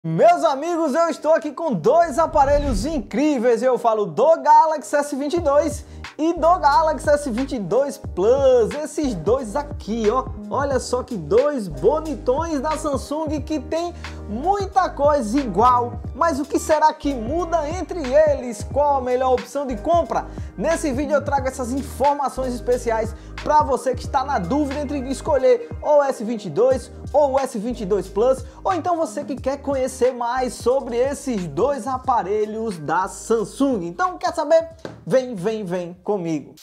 Meus amigos, eu estou aqui com dois aparelhos incríveis. Eu falo do Galaxy S22 e do Galaxy S22 Plus. Esses dois aqui, ó. Olha só que dois bonitões da Samsung que tem muita coisa igual. Mas o que será que muda entre eles? Qual a melhor opção de compra? Nesse vídeo eu trago essas informações especiais para você que está na dúvida entre escolher ou o S22 ou o S22 Plus, ou então você que quer conhecer mais sobre esses dois aparelhos da Samsung. Então, quer saber? Vem comigo.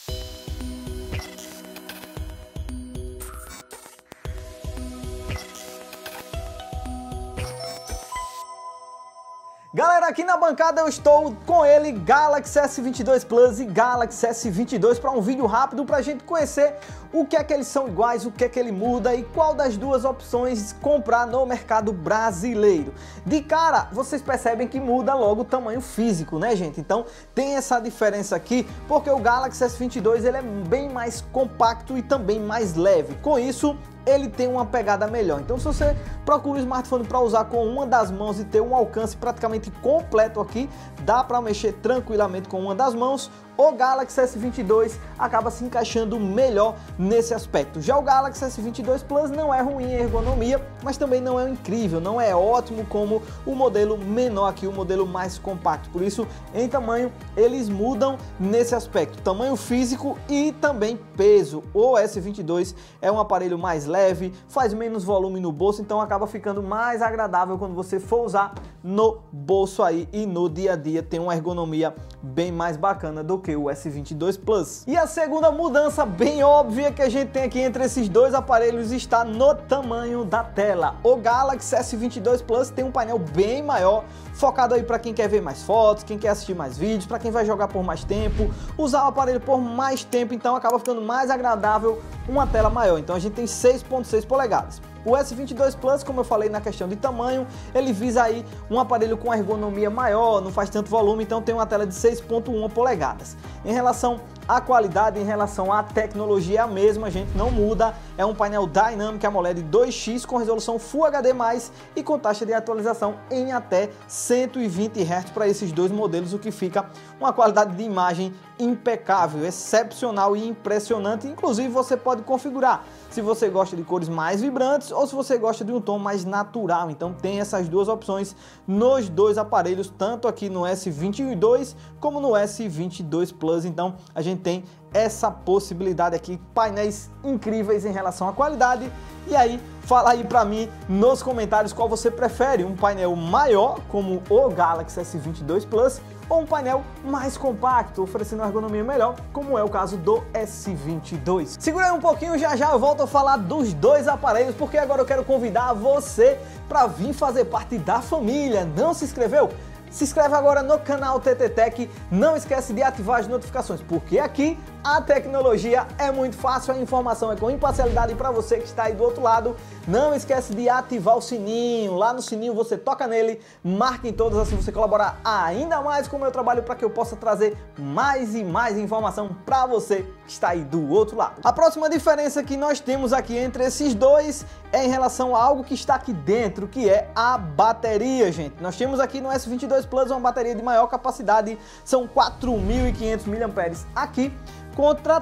Galera, aqui na bancada eu estou com ele, Galaxy S22 Plus e Galaxy S22, para um vídeo rápido para a gente conhecer o que é que eles são iguais, o que é que ele muda e qual das duas opções comprar no mercado brasileiro. De cara, vocês percebem que muda logo o tamanho físico, né, gente? Então tem essa diferença aqui, porque o Galaxy S22 ele é bem mais compacto e também mais leve. Com isso, ele tem uma pegada melhor. Então se você procura um smartphone para usar com uma das mãos e ter um alcance praticamente completo aqui, dá para mexer tranquilamente com uma das mãos, o Galaxy S22 acaba se encaixando melhor nesse aspecto. Já o Galaxy S22 Plus não é ruim em ergonomia, mas também não é incrível, não é ótimo como o modelo menor aqui, o modelo mais compacto. Por isso, em tamanho, eles mudam nesse aspecto, tamanho físico e também peso. O S22 é um aparelho mais leve, faz menos volume no bolso, então acaba ficando mais agradável quando você for usar no bolso aí e no dia a dia. Tem uma ergonomia bem mais bacana do que o S22 Plus. E a segunda mudança bem óbvia que a gente tem aqui entre esses dois aparelhos está no tamanho da tela. O Galaxy S22 Plus tem um painel bem maior, focado aí para quem quer ver mais fotos, quem quer assistir mais vídeos, para quem vai jogar por mais tempo, usar o aparelho por mais tempo, então acaba ficando mais agradável uma tela maior. Então a gente tem 6.6 polegadas. O S22 Plus, como eu falei na questão de tamanho, ele visa aí um aparelho com ergonomia maior, não faz tanto volume, então tem uma tela de 6.1 polegadas. Em relação à qualidade, em relação à tecnologia, é a mesma, a gente não muda. É um painel Dynamic AMOLED 2X com resolução Full HD+, e com taxa de atualização em até 120 Hz para esses dois modelos, o que fica uma qualidade de imagem impecável, excepcional e impressionante. Inclusive você pode configurar se você gosta de cores mais vibrantes ou se você gosta de um tom mais natural. Então tem essas duas opções nos dois aparelhos, tanto aqui no S22 como no S22 Plus. Então a gente tem essa possibilidade aqui, painéis incríveis em relação à qualidade. E aí, fala aí pra mim nos comentários qual você prefere, um painel maior como o Galaxy S22 Plus ou um painel mais compacto, oferecendo uma ergonomia melhor, como é o caso do S22. Segura aí um pouquinho, já eu volto a falar dos dois aparelhos, porque agora eu quero convidar você para vir fazer parte da família. Não se inscreveu? Se inscreve agora no canal TT Tech, não esquece de ativar as notificações, porque aqui a tecnologia é muito fácil, a informação é com imparcialidade para você que está aí do outro lado. Não esquece de ativar o sininho, lá no sininho você toca nele, marca em todas, assim você colaborar ainda mais com o meu trabalho para que eu possa trazer mais e mais informação para você que está aí do outro lado. A próxima diferença que nós temos aqui entre esses dois é em relação a algo que está aqui dentro, que é a bateria, gente. Nós temos aqui no S22 Plus uma bateria de maior capacidade, são 4.500 mAh aqui, contra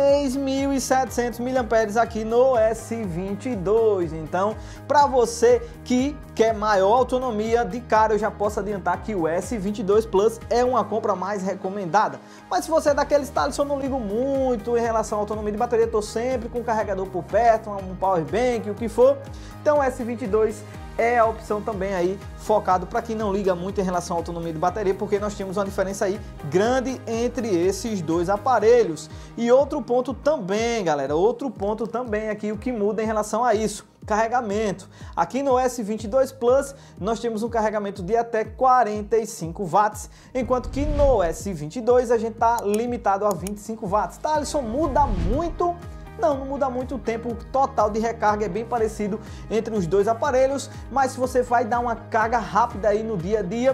3.700 mAh aqui no S22. Então, para você que quer maior autonomia, de cara eu já posso adiantar que o S22 Plus é uma compra mais recomendada. Mas se você é daqueles talentos, eu não ligo muito em relação à autonomia de bateria, estou sempre com o carregador por perto, um power bank, o que for. Então o S22 é a opção também aí, focado para quem não liga muito em relação à autonomia de bateria, porque nós temos uma diferença aí grande entre esses dois aparelhos. E outro ponto também, galera, outro ponto também aqui, o que muda em relação a isso: carregamento. Aqui no S22 Plus nós temos um carregamento de até 45 watts, enquanto que no S22 a gente está limitado a 25 watts. Tá, Alisson, muda muito? Não muda muito, o tempo total de recarga é bem parecido entre os dois aparelhos, mas se você vai dar uma carga rápida aí no dia a dia,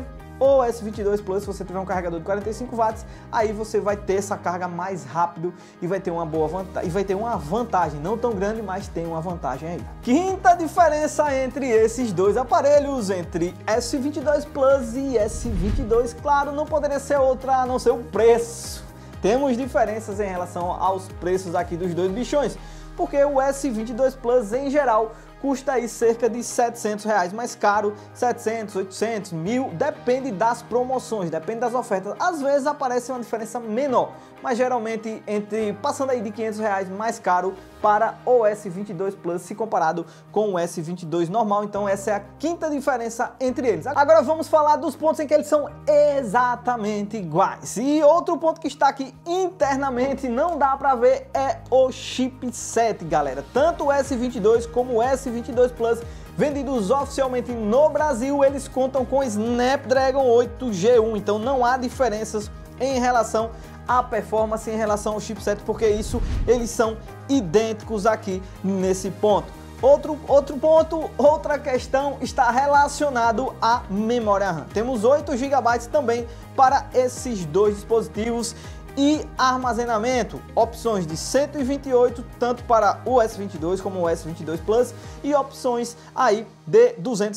o S22 Plus, se você tiver um carregador de 45 watts, aí você vai ter essa carga mais rápido e vai ter uma boa vantagem, e vai ter uma vantagem, não tão grande, mas tem uma vantagem aí. Quinta diferença entre esses dois aparelhos, entre S22 Plus e S22, claro, não poderia ser outra a não ser o preço. Temos diferenças em relação aos preços aqui dos dois bichões, porque o S22 Plus em geral custa aí cerca de R$700 mais caro, 700, 800, 1000, depende das promoções, depende das ofertas. Às vezes aparece uma diferença menor, mas geralmente passando aí de R$500 mais caro para o S22 Plus se comparado com o S22 normal. Então essa é a quinta diferença entre eles. Agora vamos falar dos pontos em que eles são exatamente iguais. E outro ponto que está aqui internamente, não dá para ver, é o chipset, galera. Tanto o S22 como o S22 Plus, vendidos oficialmente no Brasil, eles contam com Snapdragon 8Gen, então não há diferenças em relação à performance, em relação ao chipset, porque eles são idênticos aqui nesse ponto. Outro ponto, outra questão está relacionado à memória RAM. Temos 8 GB também para esses dois dispositivos. E armazenamento, opções de 128, tanto para o S22 como o S22 Plus, e opções aí de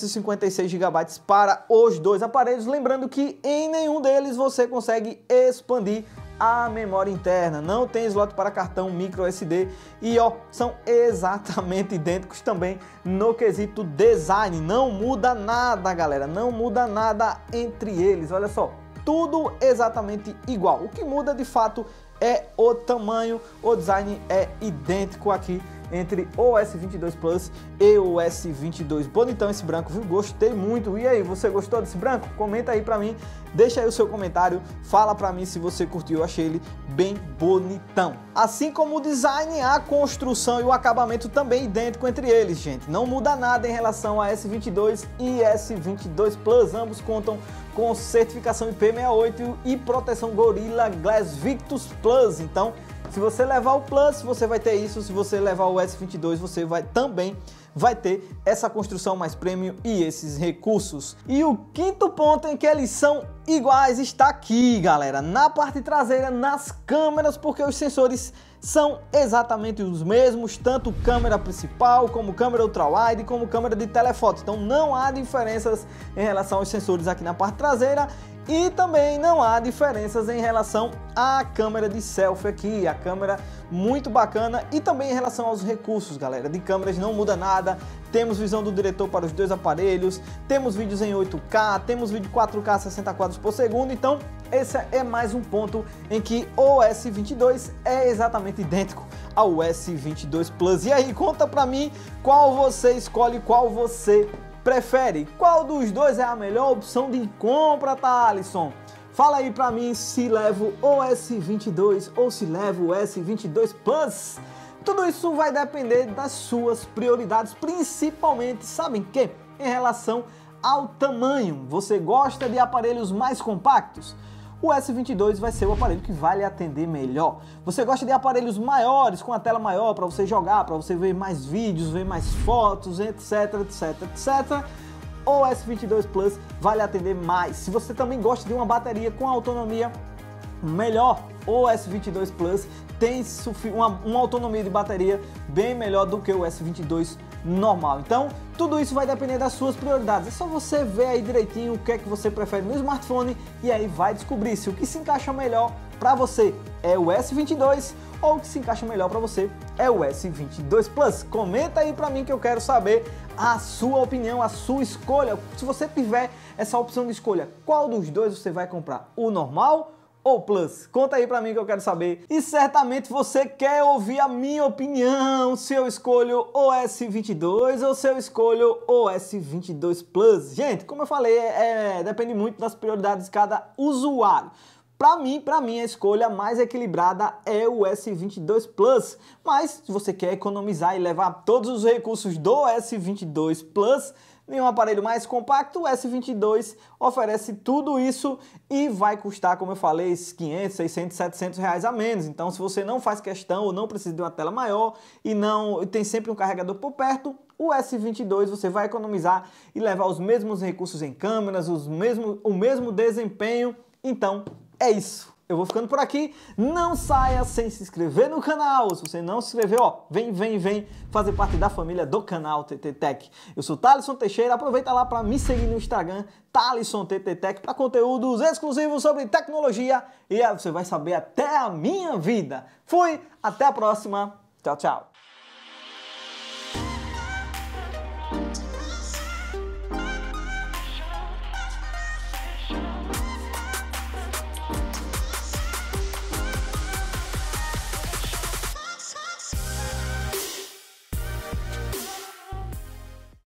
256 GB para os dois aparelhos. Lembrando que em nenhum deles você consegue expandir a memória interna, não tem slot para cartão micro SD e são exatamente idênticos também no quesito design. Não muda nada, galera, não muda nada entre eles, olha só. Tudo exatamente igual. O que muda de fato é o tamanho, o design é idêntico aqui entre o S22 Plus e o S22. Bonitão esse branco, viu? Gostei muito. E aí, você gostou desse branco? Comenta aí pra mim, deixa aí o seu comentário, fala pra mim se você curtiu, eu achei ele bem bonitão. Assim como o design, a construção e o acabamento também idêntico entre eles, gente. Não muda nada em relação a S22 e S22 Plus, ambos contam com certificação IP68 e proteção Gorilla Glass Victus Plus. Então, se você levar o Plus, você vai ter isso. Se você levar o S22, você também vai ter essa construção mais premium e esses recursos. E o quinto ponto em que eles são iguais está aqui, galera, na parte traseira, nas câmeras, porque os sensores são exatamente os mesmos, tanto câmera principal, como câmera ultra-wide, como câmera de telefoto. Então não há diferenças em relação aos sensores aqui na parte traseira. E também não há diferenças em relação à câmera de selfie aqui, a câmera muito bacana. E também em relação aos recursos, galera, de câmeras não muda nada. Temos visão do diretor para os dois aparelhos, temos vídeos em 8K, temos vídeo 4K 60 quadros por segundo. Então esse é mais um ponto em que o S22 é exatamente idêntico ao S22 Plus. E aí, conta pra mim qual você escolhe, qual você prefere? Qual dos dois é a melhor opção de compra, Thalisson? Fala aí pra mim se levo o S22 ou se levo o S22 Plus. Tudo isso vai depender das suas prioridades, principalmente, sabem o quê? Em relação ao tamanho. Você gosta de aparelhos mais compactos? O S22 vai ser o aparelho que vai lhe atender melhor. Você gosta de aparelhos maiores, com a tela maior, para você jogar, para você ver mais vídeos, ver mais fotos, etc, etc, etc. O S22 Plus vai lhe atender mais. Se você também gosta de uma bateria com autonomia melhor, o S22 Plus tem uma autonomia de bateria bem melhor do que o S22 normal. Então, tudo isso vai depender das suas prioridades. É só você ver aí direitinho o que é que você prefere no smartphone e aí vai descobrir se o que se encaixa melhor para você é o S22 ou o que se encaixa melhor para você é o S22 Plus. Comenta aí para mim que eu quero saber a sua opinião, a sua escolha. Se você tiver essa opção de escolha, qual dos dois você vai comprar? O normal ou Plus? Conta aí pra mim que eu quero saber. E certamente você quer ouvir a minha opinião, se eu escolho o S22 ou se eu escolho o S22 Plus. Gente, como eu falei, depende muito das prioridades de cada usuário. Pra mim, a escolha mais equilibrada é o S22 Plus. Mas se você quer economizar e levar todos os recursos do S22 Plus em um aparelho mais compacto, o S22 oferece tudo isso e vai custar, como eu falei, 500, 600, 700 reais a menos. Então, se você não faz questão ou não precisa de uma tela maior e não tem sempre um carregador por perto, o S22 você vai economizar e levar os mesmos recursos em câmeras, o mesmo desempenho. Então, é isso. Eu vou ficando por aqui. Não saia sem se inscrever no canal. Se você não se inscreveu, ó, vem fazer parte da família do canal TT Tech. Eu sou Thalisson Teixeira. Aproveita lá para me seguir no Instagram, Thalisson TT Tech, para conteúdos exclusivos sobre tecnologia. E aí você vai saber até a minha vida. Fui, até a próxima. Tchau, tchau.